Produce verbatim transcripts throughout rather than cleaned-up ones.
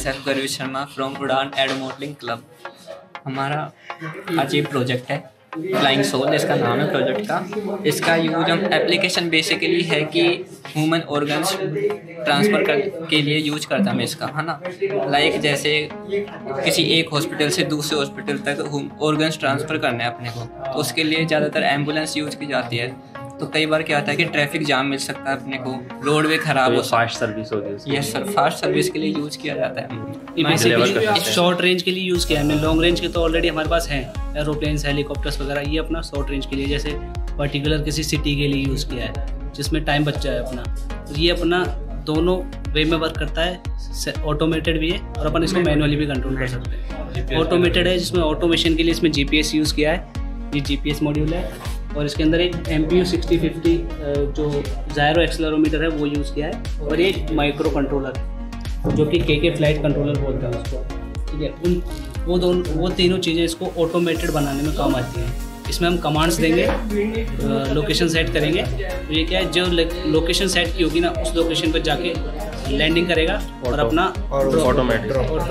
myself Garvi Sharma from Udan Aero Modeling Club. हमारा आज ये प्रोजेक्ट है फ्लाइंग सोल, इसका नाम है प्रोजेक्ट का। इसका यूज हम एप्लीकेशन बेसिकली है कि ह्यूमन ऑर्गन्स ट्रांसफ़र कर के लिए यूज करता है इसका, है ना। लाइक जैसे किसी एक हॉस्पिटल से दूसरे हॉस्पिटल तक ऑर्गन्स ट्रांसफ़र करना है अपने को, तो उसके लिए ज़्यादातर एम्बुलेंस यूज की जाती है। तो कई बार क्या होता है कि ट्रैफिक जाम मिल सकता है अपने को, रोड वे खराब हो, फास्ट सर्विस हो गई। यस सर, फास्ट सर्विस के लिए यूज किया जाता है। बेसिकली शॉर्ट रेंज के लिए यूज़ किया है हमने। लॉन्ग रेंज के तो ऑलरेडी हमारे पास हैं, एरोप्लेन्स, हेलीकॉप्टर्स वगैरह। ये अपना शॉर्ट रेंज के लिए, जैसे पर्टिकुलर किसी सिटी के लिए यूज़ किया है जिसमें टाइम बच जाए अपना। तो ये अपना दोनों वे में वर्क करता है, ऑटोमेटेड भी है और अपन इसको मैनुअली भी कंट्रोल कर सकते हैं। ऑटोमेटेड है जिसमें ऑटोमेशन के लिए इसमें जीपीएस यूज़ किया है, ये जीपीएस मॉड्यूल है। और इसके अंदर एक M P U sixty fifty जो जायरो एक्सेलेरोमीटर है वो यूज़ किया है। और ये माइक्रो कंट्रोलर है जो कि के के फ्लाइट कंट्रोलर बोलते हैं उसको, ठीक है। उन वो दोनों वो तीनों चीज़ें इसको ऑटोमेटेड बनाने में काम आती हैं। इसमें हम कमांड्स देंगे, लोकेशन सेट करेंगे, तो ये क्या है, जो लोकेशन सेट की होगी ना उस लोकेशन पर जाके लैंडिंग करेगा और अपना ऑटोमेटिक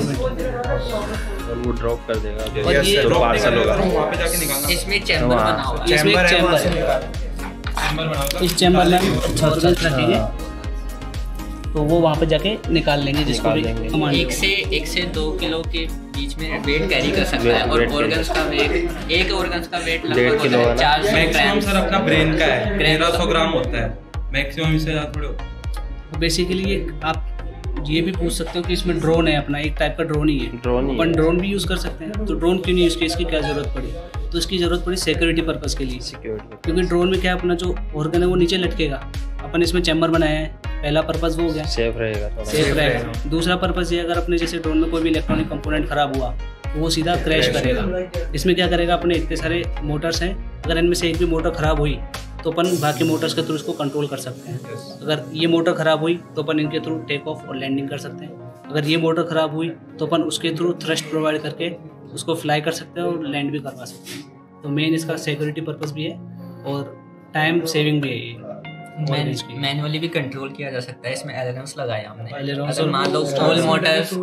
और वो ड्रॉप कर देगा जो पार्सल होगा। इसमें चैम्बर बना हुआ है, इसमें एक चैम्बर है, इस चैम्बर में ऑर्गन्स रखेंगे तो वो वहाँ पे जाके निकाल लेंगे, जिसको भी एक से एक से दो किलो के बीच में वेट कैरी कर सकता है। और ऑर्गन्स का वेट, एक ऑर्गन्स का वेट लगभग होता है चार सौ ग्राम। सर अपना ब्रेन का है तेरह सौ ग्राम होता है मैक्सिमम, इससे ज़्यादा थोड़े होता है। बेसिकली ये आप ये भी पूछ सकते हो कि इसमें ड्रोन है, अपना एक टाइप का ड्रोन ही है। ड्रोन ही अपन ड्रोन भी यूज़ कर सकते हैं। तो ड्रोन क्यों नहीं यूज़ किया, इसकी क्या ज़रूरत पड़ी? तो इसकी ज़रूरत पड़ी सिक्योरिटी पर्पज़ के लिए। सिक्योरिटी, क्योंकि ड्रोन में क्या अपना जो ऑर्गन है वो नीचे लटकेगा, अपन इसमें चैम्बर बनाया है। पहला पर्पज़ वो हो गया, सेफ रहेगा, सेफ रहेगा। दूसरा पर्पज़ ये, अगर अपने जैसे ड्रोन में कोई भी इलेक्ट्रॉनिक कंपोनेंट खराब हुआ तो वो सीधा क्रैश करेगा। इसमें क्या करेगा, अपने इतने सारे मोटर्स हैं, अगर इनमें से एक भी मोटर ख़राब हुई तो अपन बाकी मोटर्स के थ्रू इसको कंट्रोल कर सकते हैं। अगर ये मोटर ख़राब हुई तो अपन इनके थ्रू टेक ऑफ और लैंडिंग कर सकते हैं। अगर ये मोटर ख़राब हुई तो अपन उसके थ्रू थ्रस्ट प्रोवाइड करके उसको फ्लाई कर सकते हैं और लैंड भी करवा सकते हैं। तो मेन इसका सिक्योरिटी पर्पज़ भी है और टाइम सेविंग भी है। ये मैनुअली भी कंट्रोल किया जा सकता है। इसमें एलरम्स लगाया हमने। अगर मान लो ऑल मोटर्स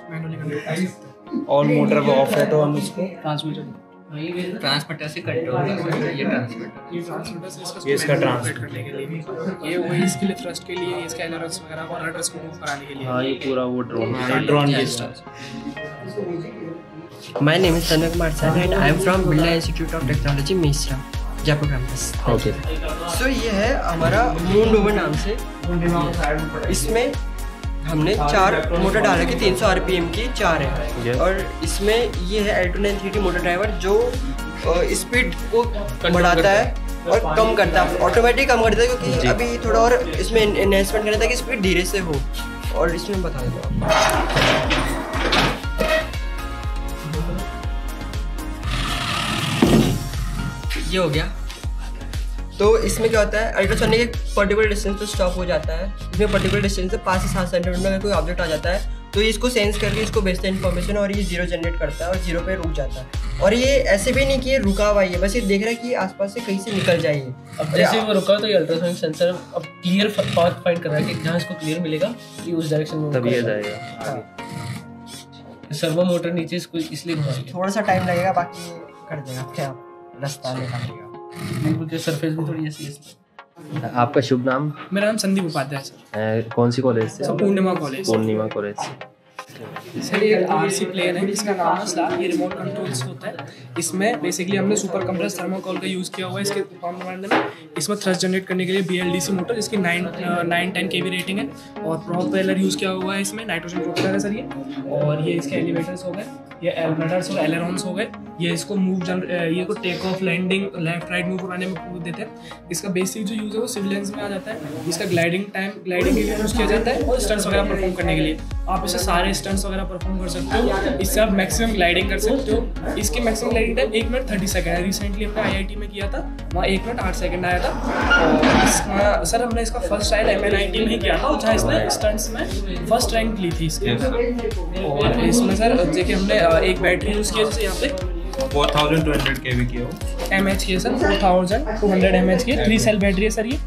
ऑल मोटर वो ऑफ है तो हम इसको ट्रांसमीटर ट्रांसमीटर से कंट्रोल कर सकते हैं। ये ट्रांसमीटर ये ट्रांसमीटर से इसका ये इसका ट्रांसमीटर करने के लिए, ये वही इसके लिए थ्रस्ट के लिए, इसका एलरम्स वगैरह और रडर्स को मूव कराने के लिए। हाँ, ये पूरा वो ड्रोन ड्रोन के My name is Tanay Kumar Sir and I am from Birla Institute of Technology, Misra, Jaipur campus. Okay. So ये है हमारा मून रोवर नाम से। इसमें हमने चार मोटर डाला कि तीन सौ आरपीएम की चार है। और इसमें ये है L two nine three T motor driver जो स्पीड को बढ़ाता है और कम करता है, ऑटोमेटिक कम करता है, क्योंकि अभी थोड़ा और इसमें एनहेंसमेंट करना था कि स्पीड धीरे से हो। और इसमें बता देता ये हो गया। तो इसमें क्या होता है, अल्ट्रासोनिक एक पर्टिकुलर डिस्टेंस पे स्टॉप हो जाता है। इसमें पर्टिकुलर डिस्टेंस से पाँच से सात सेंटीमीटर में अगर कोई ऑब्जेक्ट आ जाता है तो ये इसको सेंस करके इसको भेजता है इन्फॉर्मेशन और ये जीरो जनरेट करता है और जीरो पे रुक जाता है। और ये ऐसे भी नहीं कि ये रुका हुआ है, बस ये देख रहा है कि आसपास से कहीं से निकल जाइए। अब जैसे वो रुका तो ये अल्ट्रासोनिक सेंसर अब क्लियर पाथ फाइंड कर रहा है कि जहाँ इसको क्लियर मिलेगा कि उस डायरेक्शन में तभी ये जाएगा। सर्वो मोटर नीचे इसको इसलिए घुमाएगा, थोड़ा सा टाइम लगेगा, बाकी कर देगा क्या रास्ता निकालेगा। सरफेस भी थोड़ी ऐसी है। आपका शुभ नाम? मेरा नाम संदीप उपाध्याय सर। कौन सी कॉलेज से? पूर्णिमा कॉलेज। पूर्णिमा कॉलेज से। सर ये आरसी प्लेन है जिसका नाम है स्लार। ये रिमोट कंट्रोल्स होता है। इसमें बेसिकली हमने सुपर कंप्रेस थर्मोकोल का यूज़ किया हुआ है इसके कॉम्पोनेंट में। इसमें थ्रस्ट जनरेट करने के लिए बीएलडीसी मोटर जिसकी nine nine ten K V rating है और प्रोपेलर यूज़ किया हुआ है इसमें, नाइट्रोजन प्रोपेलर है सर ये। और ये इसके एलिवेटर्स हो गए, ये एलरड्स और एलरॉन्स हो गए। ये इसको मूव जन ये को take off, landing, left right move कराने में देते हैं। इसका बेसिक जो यूज़ है वो सिविलियंस में आ जाता है। इसका ग्लाइडिंग टाइम ग्लाइडिंग के लिए यूज़ किया जाता है और स्टंट्स वगैरह परफॉर्म करने के लिए। आप इसे सारे स्टंट्स वगैरह परफॉर्म कर सकते हो। इससे आप मैक्सिमम ग्लाइडिंग कर सकते हो। इसकी मैक्सिमम ग्लाइडिंग टाइम एक मिनट थर्टी सेकंड है। रिसेंटली हमने आईआईटी में किया था, वहाँ एक मिनट आठ सेकंड आया था। और इसका सर हमने इसका first trial M N I T में ही किया था जहाँ इसने स्टंट्स में फर्स्ट रैंक ली थी इसके। और इसमें सर देखिए हमने एक बैटरी यूज़ किया जैसे यहाँ पे four thousand two hundred K V की हो एम एच की है sir, four thousand two hundred M H की थ्री सेल बैटरी है सर ये। इसके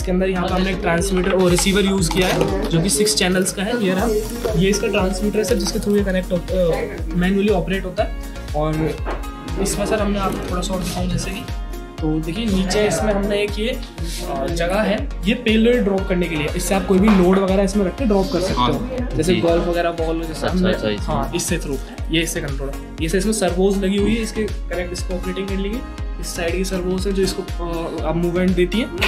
इसके अंदर यहाँ पर हमने एक ट्रांसमीटर और रिसीवर यूज़ किया है जो कि सिक्स चैनल्स का है। ये रहा, ये इसका ट्रांसमीटर है सर, जिसके थ्रू ये कनेक्ट होता मैनुअली ऑपरेट होता है। और इसमें सर हमने आपको थोड़ा सा और दिखाऊँ जैसे कि, तो देखिए नीचे इसमें हमने एक ये जगह है, ये पेलोड ड्रॉप करने के लिए। इससे आप कोई भी लोड वगैरह इसमें रख के ड्रॉप कर सकते हो, जैसे गोल्फ वगैरह बॉल, जैसे हमने हाँ इससे थ्रू ये इससे कंट्रोल है। ये से इसमें सर्वोस लगी हुई है, इसके कनेक्ट इसको ऑपरेटिंग करने की। इस साइड की सर्वोस है जो इसको अब मूवमेंट देती है।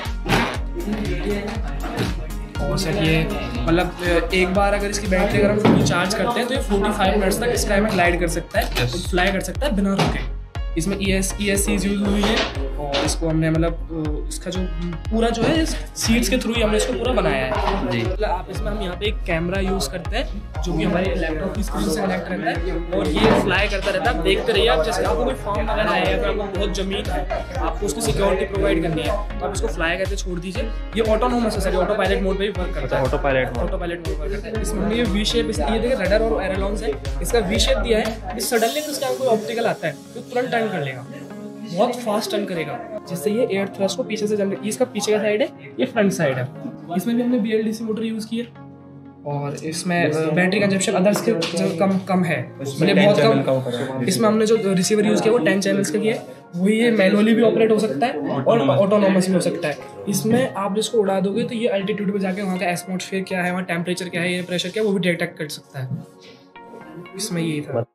और सर ये मतलब एक बार अगर इसकी बैटरी अगर हम फुल चार्ज करते हैं तो ये पैंतालीस मिनट्स तक स्काई में ग्लाइड कर सकता है, तो फ्लाई कर सकता है बिना रुके। इसमें E S E S Cs use हुई है और इसको हमने मतलब इसका जो पूरा जो है सीट्स के थ्रू ही हमने इसको पूरा बनाया है जी। मतलब आप इसमें हम यहाँ पे एक कैमरा यूज़ करते हैं जो कि हमारे लैपटॉप की स्क्रीन से कनेक्ट रहता है और ये फ्लाई करता रहता है। आप देखते रहिए, आप जैसे आपको कोई फॉर्म वगैरह है या फिर आपको बहुत ज़मीन है, आपको उसकी सिक्योरिटी प्रोवाइड करनी है तो आप इसको फ्लाई करके छोड़ दीजिए। ये ऑटोनोमस है सर, ऑटो पायलट मोड पे भी वर्क करता है। Autopilot autopilot mode work करता है। इसमें ये वी शेप, ये देखिए रडार और एरोलॉन्स है, इसका वी शेप दिया है। इस सडनली इसका कोई ऑप्टिकल आता है तो तुरंत टर्न कर लेगा, बहुत फास्ट टर्न करेगा, जिससे ये एयर थ्रस्ट को पीछे से जनरेट। इसका पीछे का साइड है, ये फ्रंट साइड है। इसमें भी हमने B L D C motor use की है और इसमें बैटरी कंजप्शन अदर्स के कम कम है, मतलब बहुत कम। इसमें हमने जो रिसीवर यूज़ किया वो टेन चैनल्स का किया है। वही ये मैनुअली भी ऑपरेट हो सकता है और ऑटोनोमस भी हो सकता है। इसमें आप जिसको उड़ा दोगे तो ये अल्टीट्यूड पे जाके वहाँ का एटमॉस्फेयर क्या है, वहाँ टेम्परेचर क्या है, ये प्रेशर क्या है, वो भी डिटेक्ट कर सकता है। इसमें यही था।